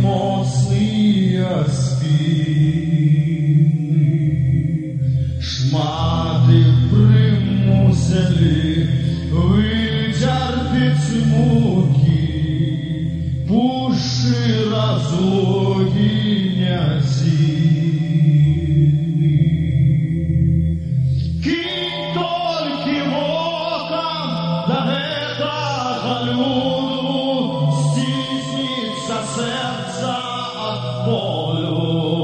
моцния спи, шмати примусили витерпіть муки, пуши разлуки ці. Кинь тільки воком до этого люду, стиснется сердце от болю.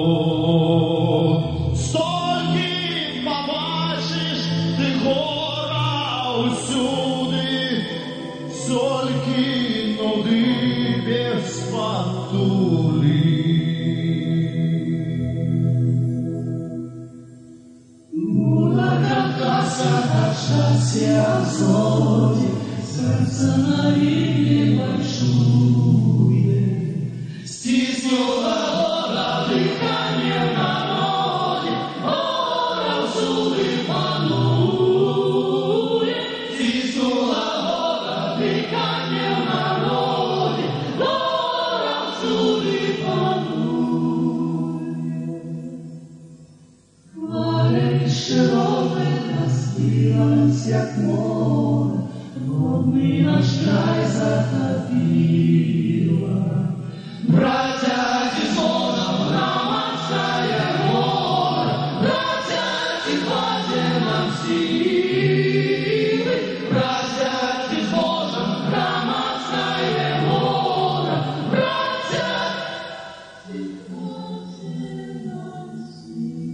Стільки побачиш ти гора усюди, стільки нуди без патулі. Счастье зоне, сердце на вине большое, стиснула гора дыхание в народе, гора всюду панует, стиснула гора дыхание в народе, гора всюду панует. Хвалей широкой раскрылась, як море, водный наш край затопило. Братья Тихоном, Романское море, братья Тихоте нам силы, братья Тихоном, Романское море, братья Тихоте нам силы.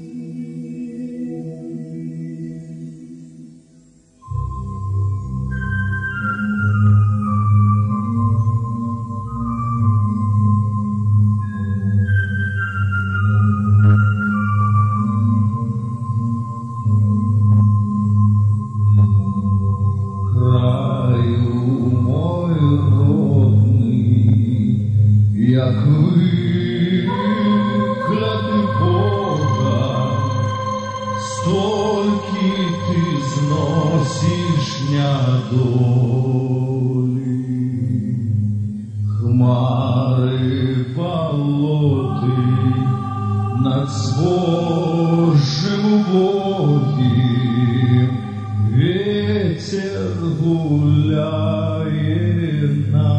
Як викляти Бога, стільки ти зносиш недолі. Хмари полоти над збожжем убогим, ветер гуляє на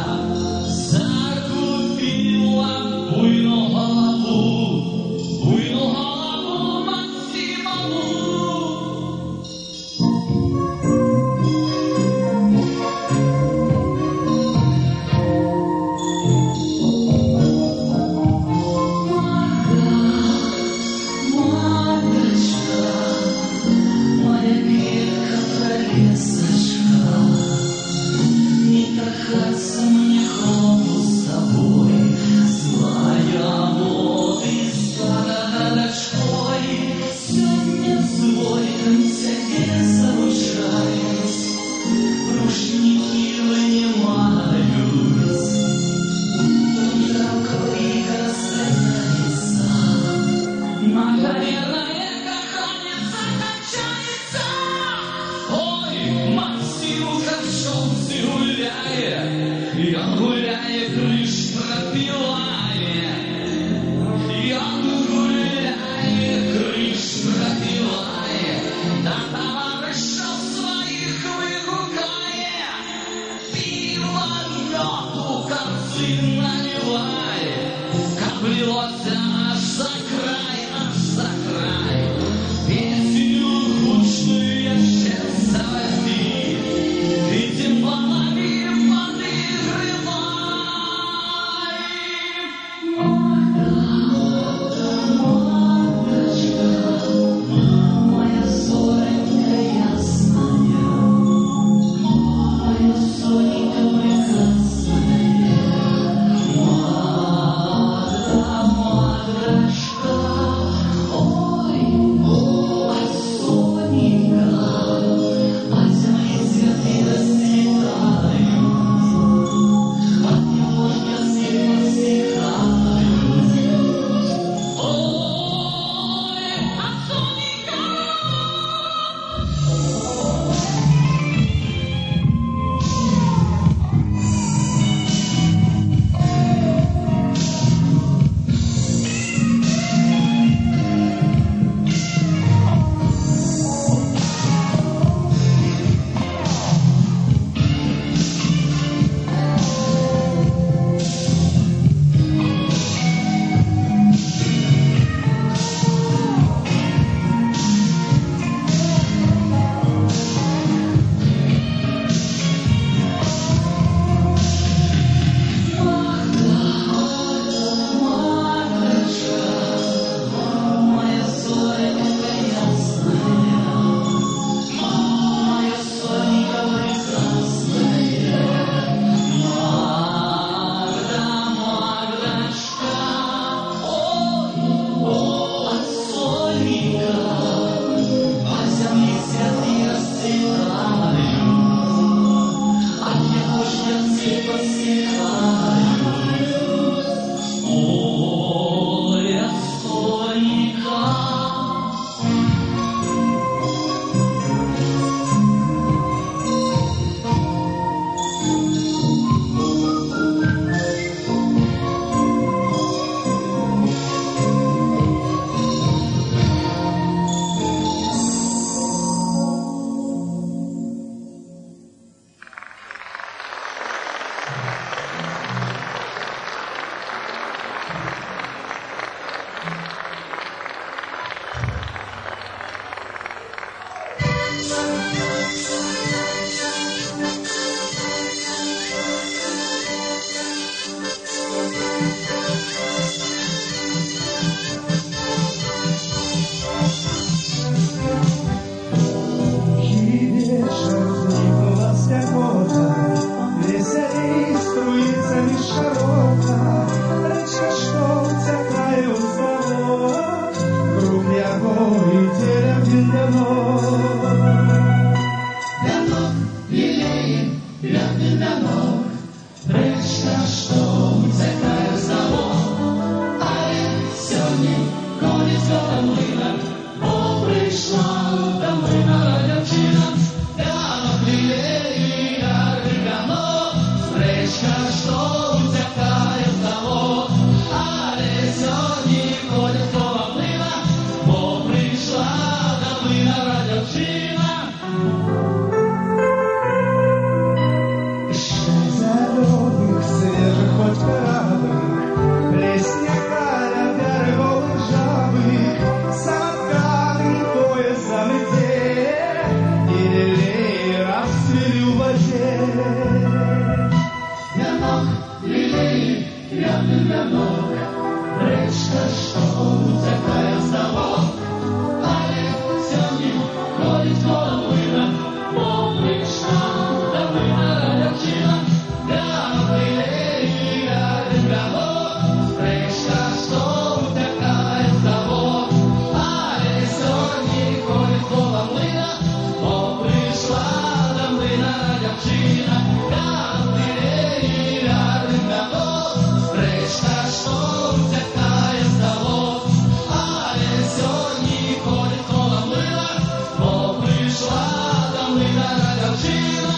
Буйну голову, буйну млина, бо прийшла до млина радівчина, прямо кліє яригано, речка, що утякає в ставок, але сьогодні ходять коло млина, бо прийшла до млина радівчина. Речка, що утякає в ставок, але сьогодні ходить коло млина, бо прийшла до млина радівчина, прямо кліє яригано, речка, що утякає в ставок, але сьогодні ходить коло млина, бо прийшла до млина радівчина, прямо кліє яригано, речка, що утякає в ставок, але сьогодні ходить коло млина, бо прийшла до млина радівчина.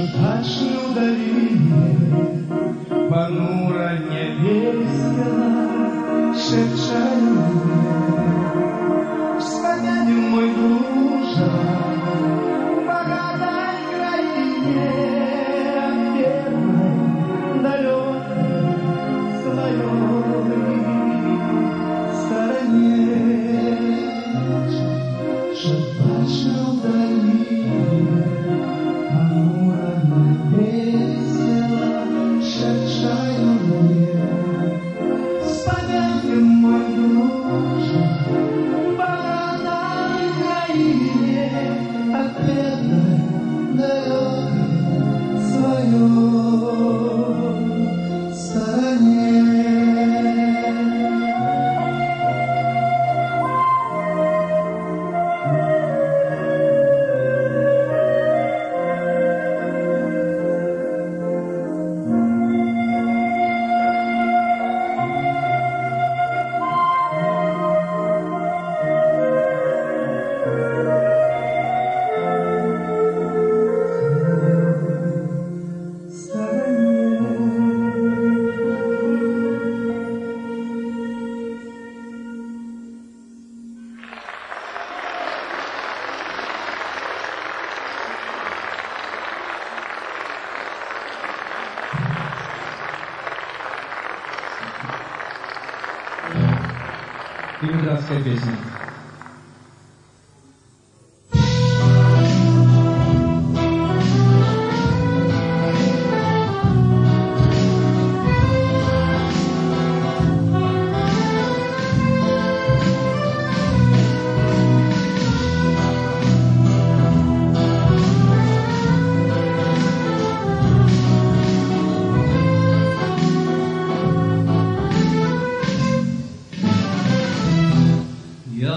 Дачную долине понуро не весело шепчаю мне. Вспомянем, мой дружа, богатой краине, первой далекой своей стороне. Дачную долине Ленинградская песня. Я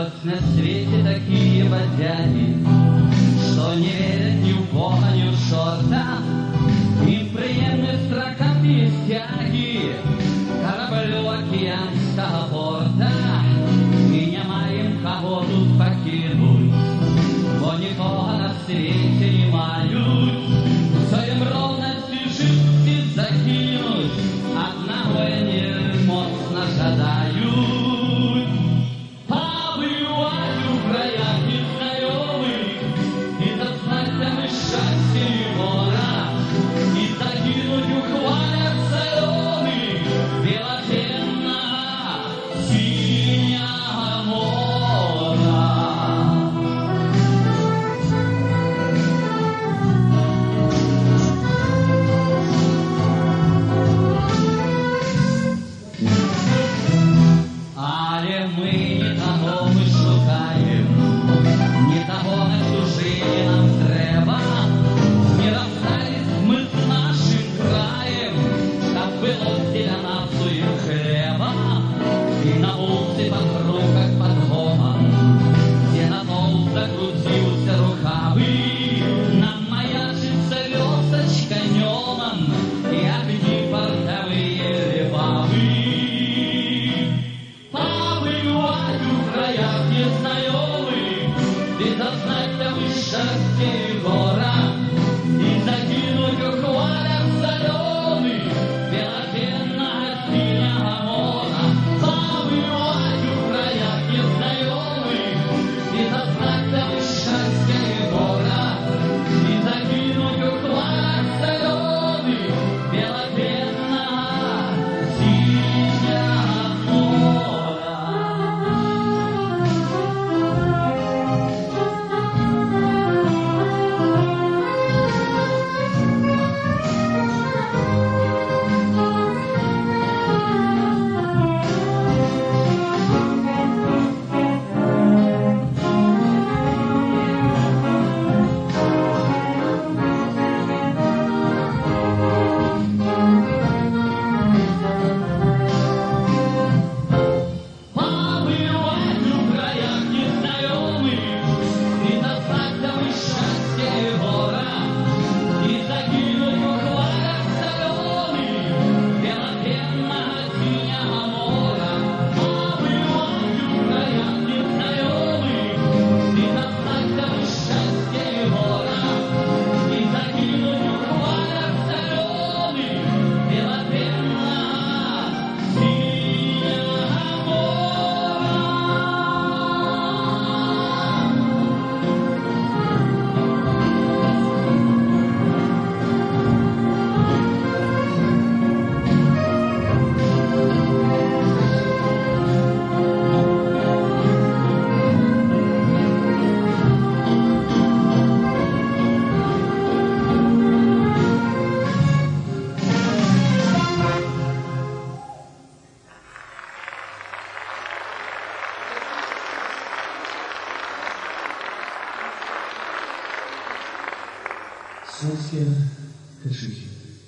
Пишіть.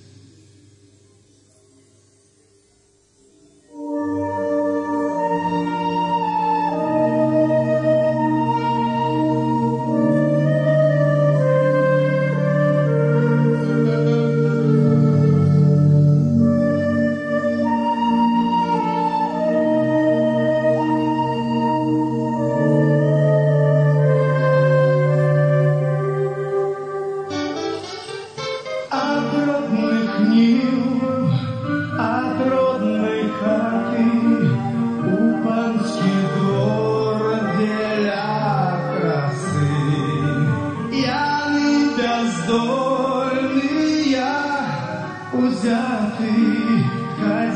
Узятый, как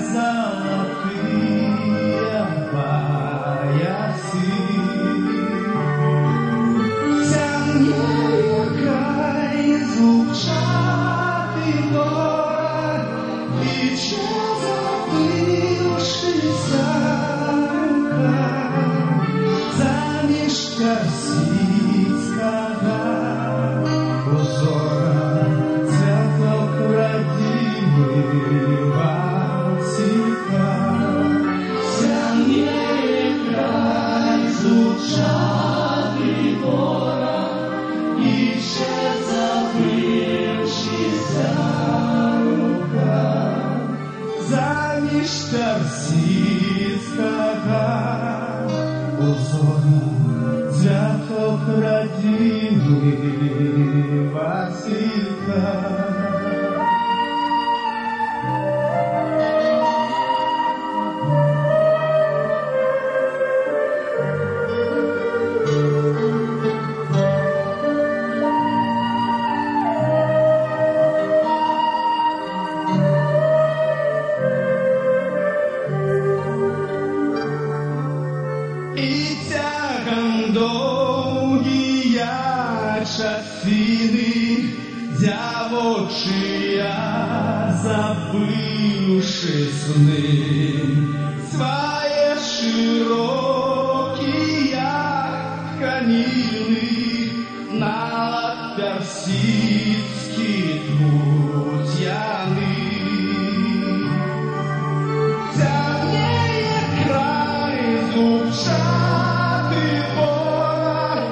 золотые поясы, темнее край зубчатый город, и забывшийся рука, замеж персидского узора. Персидского узора цветов родимый Василька. Шафины, девочия, забывши сны, свои широкие тканины на персидский трудяны. Темнее край зубчатый город,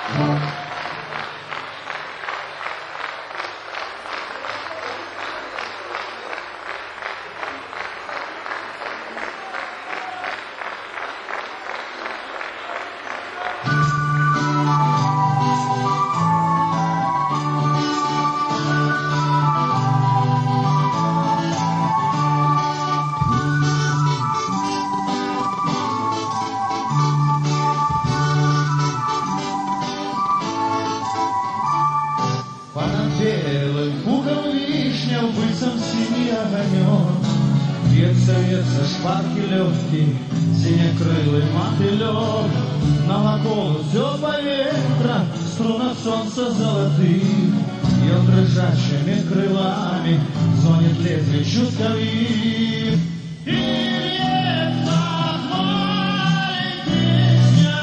Вьется шпарки легкий, синекрылый мотылек, на локолу все по ветра, в струнах солнца золотых, и он дрожащими крылами звонит лезвие чувствовик. И льется море песня,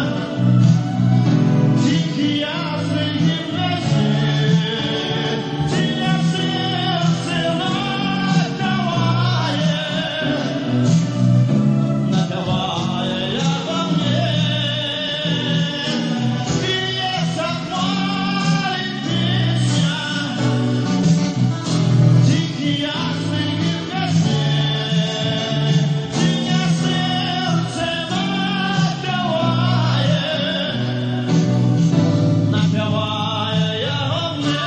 тихий ясный гимназет, тебя сердце напевает обо мне. И льется море песня, тихий ясный гимназет, тебя сердце напевает обо мне.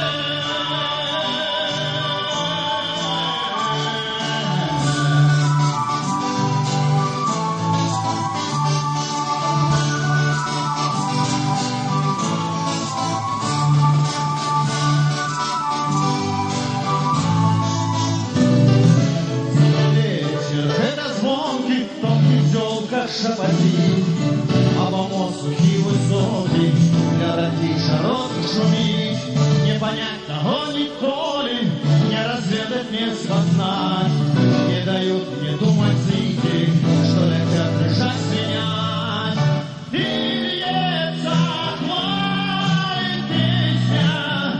Ветер — это звонкий, тонкий зел, как шапотин, а помог сухий высокий, для родни широких шумит. Не понять того николи, не разведать, не спознать, не дают мне думать зрители, что летят лежать свинять. И льется море песня,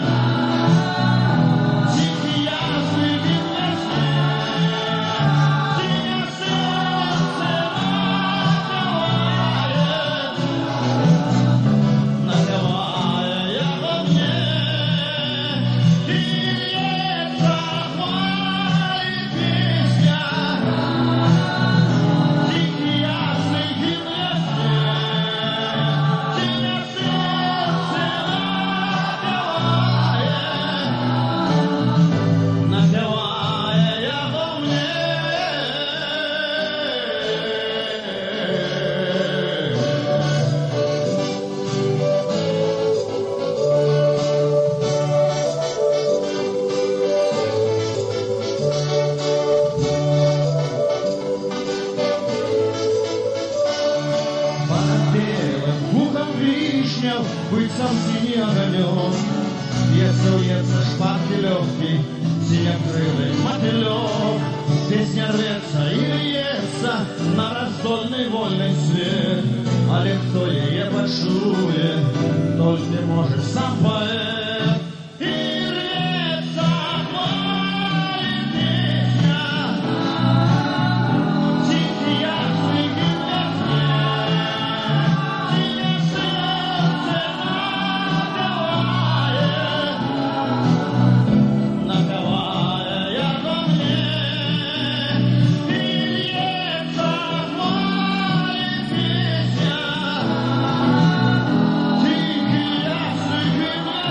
тихий ясный гимназет, тебя сердце напевает обо мне. И льется море песня, тихий ясный гимназет, тебя сердце напевает обо мне. Под белым пухом вишня, пыльцом синий огонек, вьется шпарки легкий, синекрылый мотылек. Песня рвется и льется на раздольный вольный свет, але кто ее почует, только может сам поэт. И рвется море песня, тихий ясный гимназет, тебя сердце напевает обо мне. И льется море песня, тихий ясный гимназет.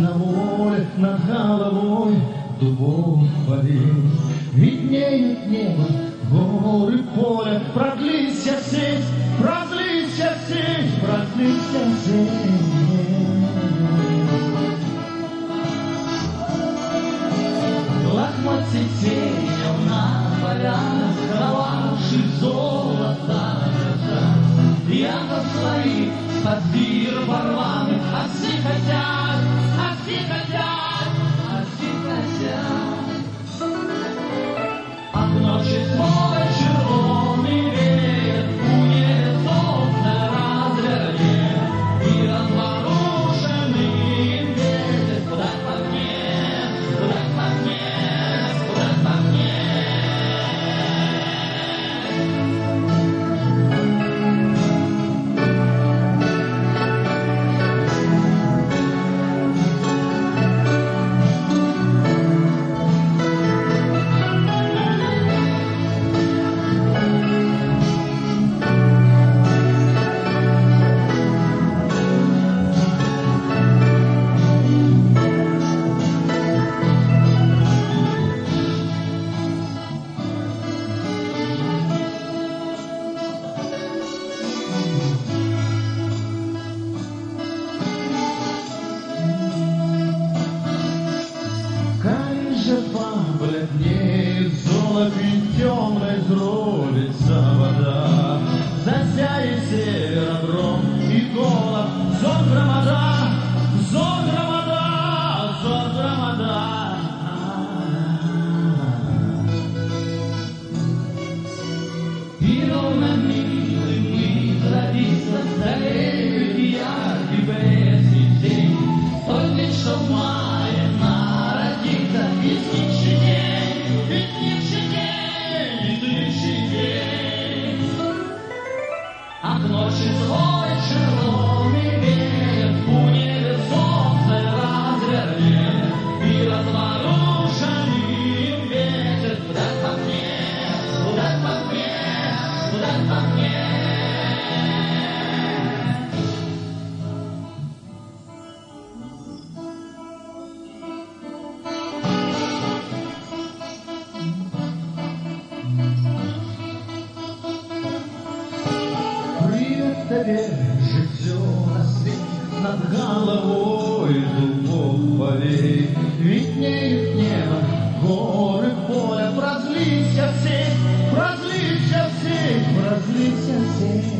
на воле, над головой дубов полей. Виднеет небо, горы, поле, продлися сеть, продлися сеть, продлися сеть. Лохмотья тенью на полянах, кровавших золота лежат. Яко свои подбир порваны, а все хотят, а все хотят, а все хотят. А к ночи свой червоный веет, у небес солнце развернет, и разворушенный ветер куда погнет, куда погнет, куда погнет. Бледнеет золотой темной зролится вода, засяет северодром и голод, зон громада, зон громада, зон громада. И ровно милый мы родиться далеко, яркий блеск день, только что в мае народится весничный день, весничный день, весничный день. А к ночи свой червоный веер, у небе солнце развернет, и разворушенный ветер куда погнет, куда погнет, куда погнет. Привет тебе, житье на свет, над головой дубов полей. Виднеет небо, горы, поле, продлися сеть, продлися сеть, продлися сеть.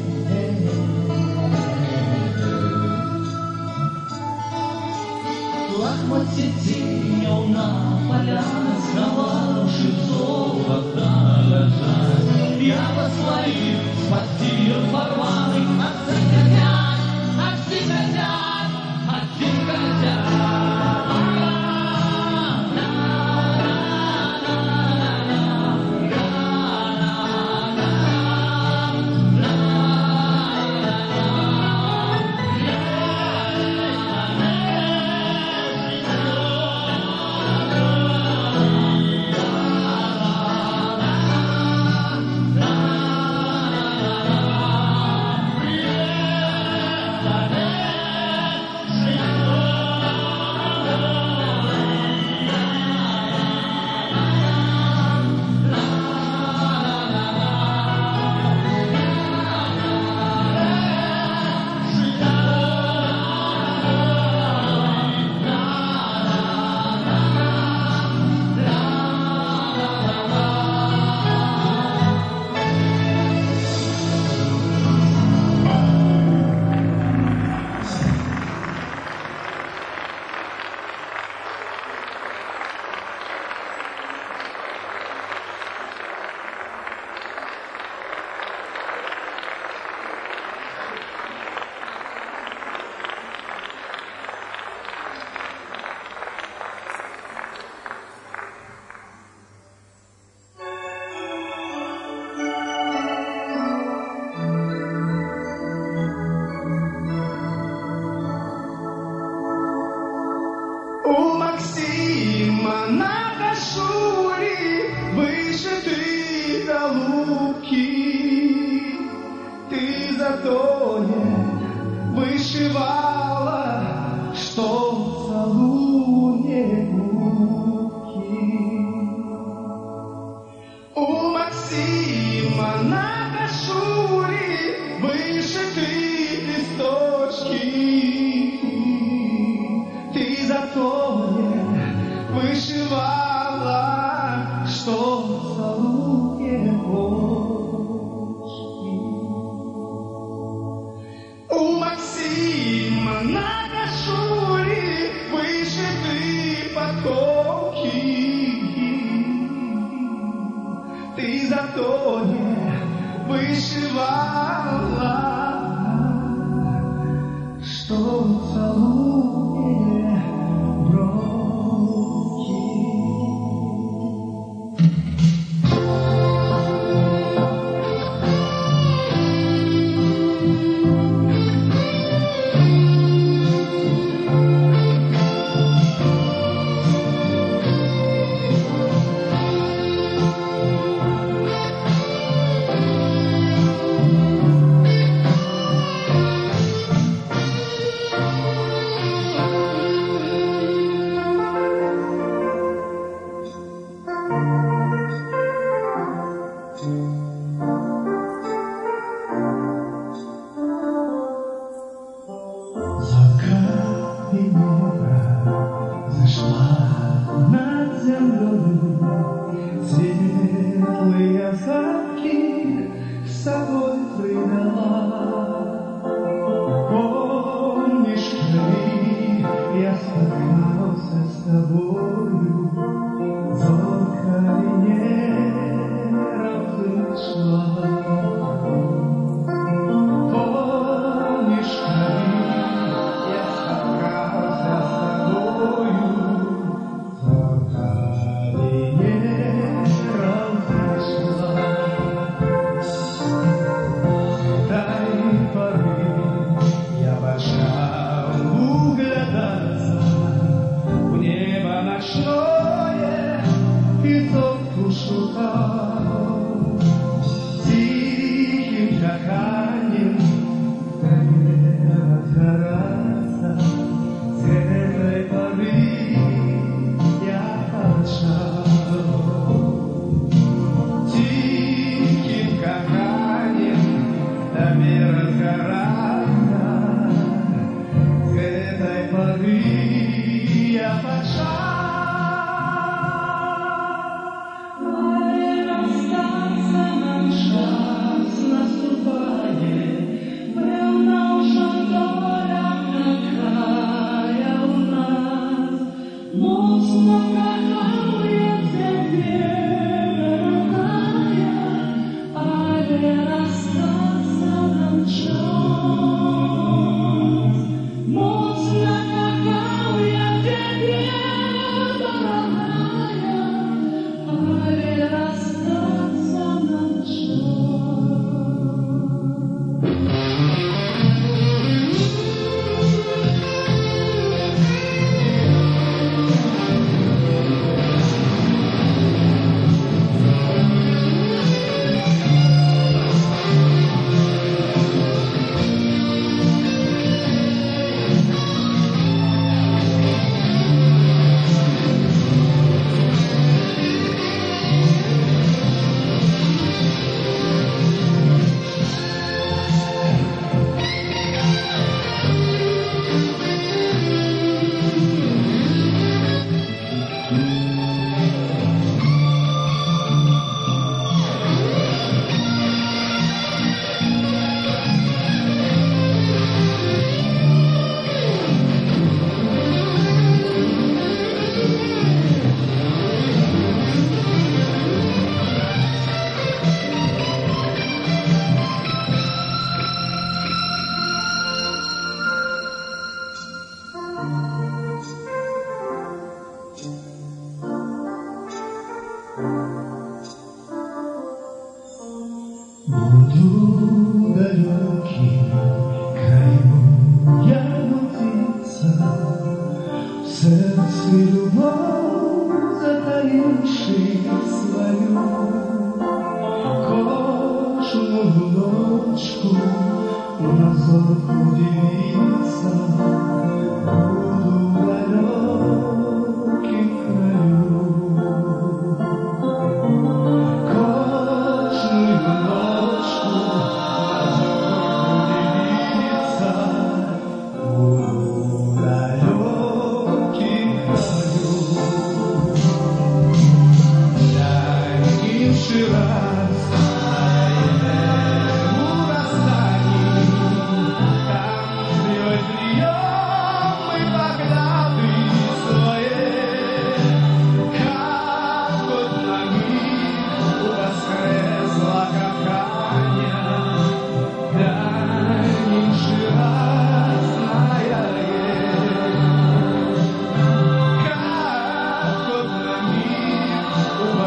Лохмотья тенью на полянах, сковавших золото лежат. Я по своим спасти порванных, а все хотят, а все хотят, а все хотят. У Максима на кашуле вышиты голубки. Ты зато не вышивала, что целуешь. ты зато не вышивала, что целует брови.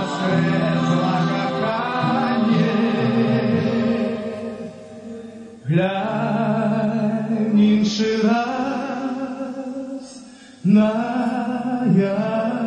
воскресла кахание. Гляньший раз на я.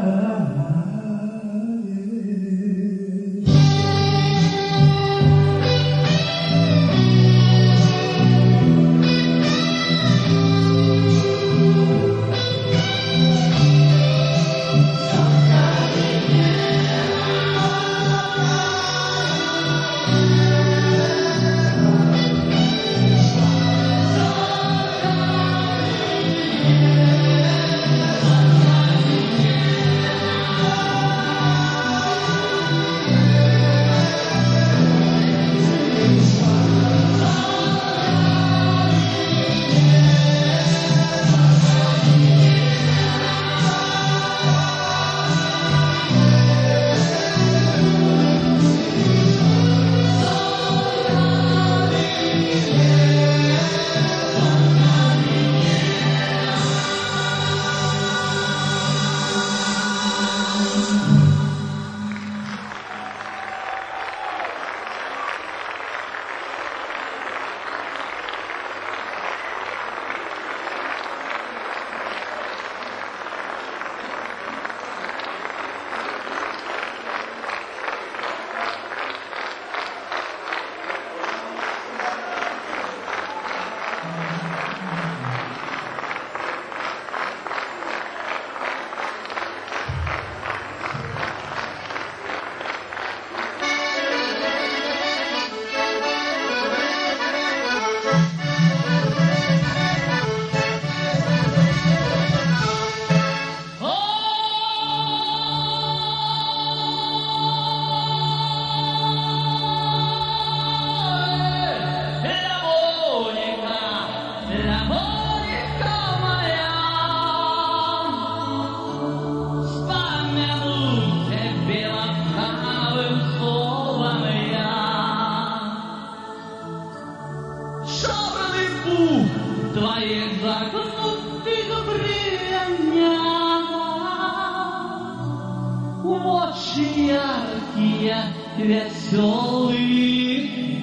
Веселый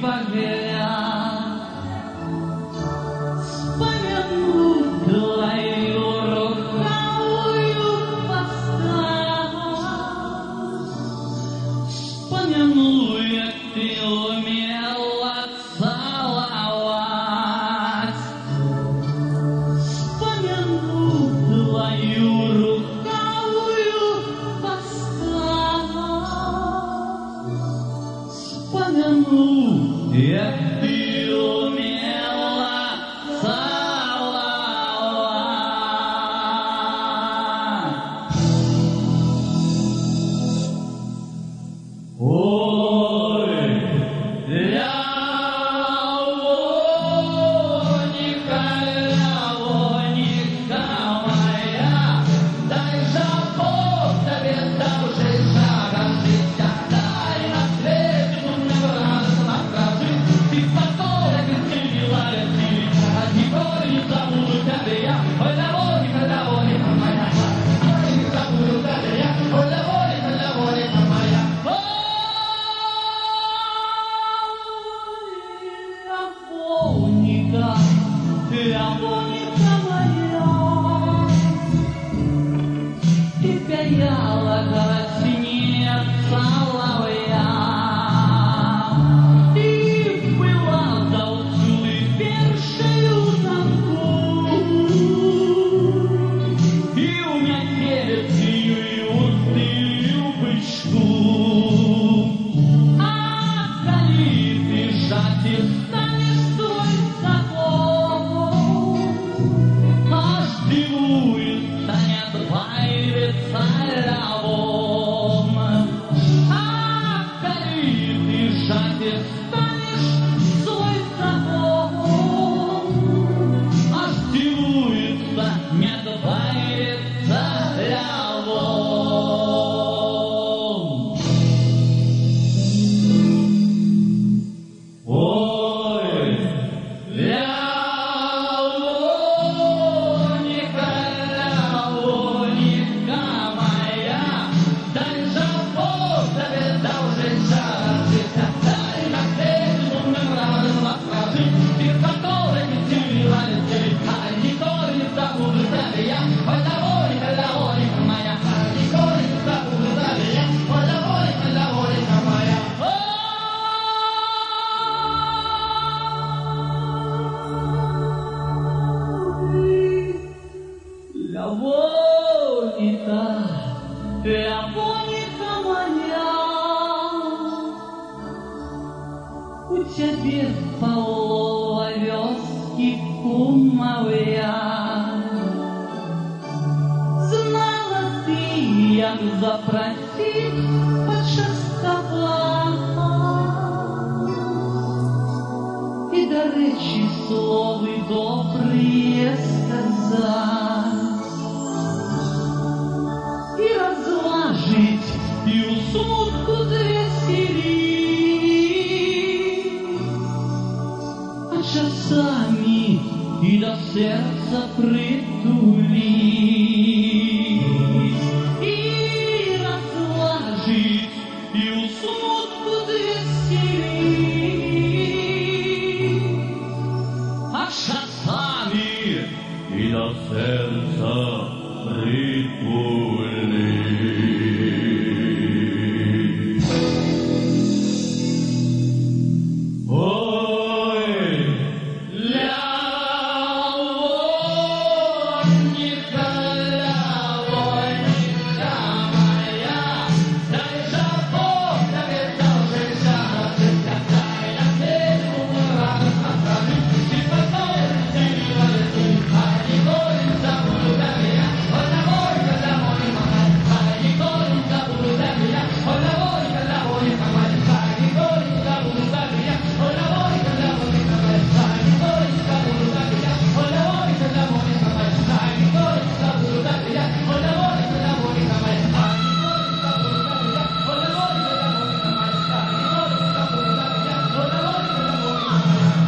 погляд, вспомяну твою рукавую постать, вспомяну, как ты умела целовать, вспомяну твою рукавую постать. Вспомяну, як ты умела целовать. Ой, Лявоника моя, дай же Бог тебе души шагом життя, дай на свете ты потом, как ты мила, никого не забуду тебя я. Ой, Лявоника моя, не забуду тебя я. Ой, Лявоника моя. Лявоника моя, тебя яла краснеет соловья. Ты была толчуй першею замку, и у меня перед ею ты любочку. А коли ты жати станешь свой закон, аж дивуется, не отваивается лявом. А коли ты жати станешь свой закон, аж дивуется, не отваивается лявом. Ой, Лявоника, Лявоника моя, дай же Бог тебе Цябе палова вёскі кумавая. Знала ты, як запрасіць пачаставаць. І, дарэчі, словы добрыя сказаць. І разлажыць, і ў смутку звесяліць. А часамі і да сэрца прытуліць. І разлажыць, і ў смутку звесяліць. А часамі і да сэрца прытуліць. Ой, лявонька, лявонька моя, дай же Бог тебе должен жить, какая ты умрала, ты потом ты не а не горит за меня, вот лявонька, лявонька моя, а не горит за меня, вот лявонька, лявонька моя, а не горит за меня, вот лявонька, лявонька моя, а не горит за меня, вот лявонька, лявонька моя, а не горит за меня, вот лявонька, лявонька моя, а не горит за меня, вот лявонька, лявонька моя, а не горит за меня, вот лявонька, лявонька моя.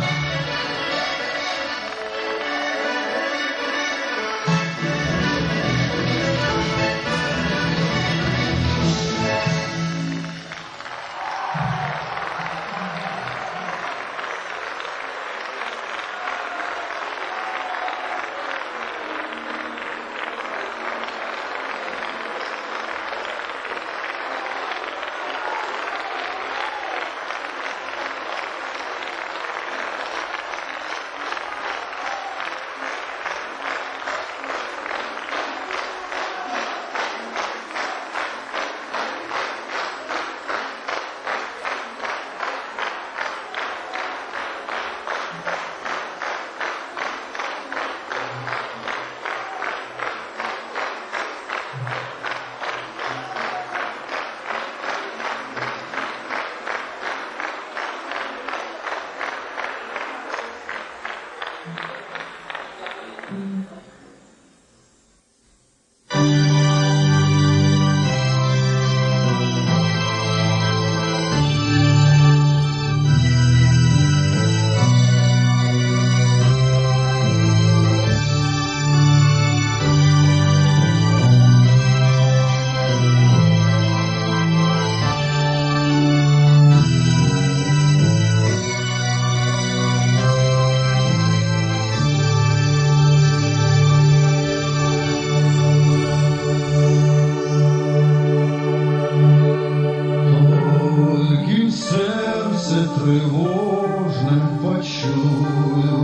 Тривожним почую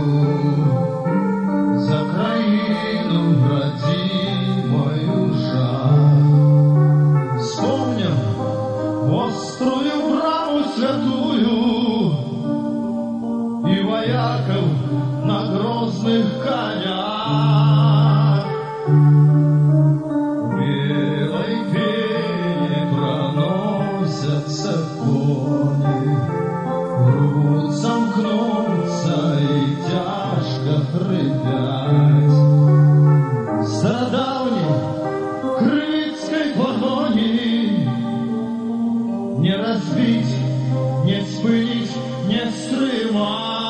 за країну родимою жаль. Вспомнил острую браму святую и вояков на грозных конях. В белой пене проносятся кони, рвут сомкнуться и тяжко рыдать. Стародавней крымской погони не разбить, не спылить, не стримать.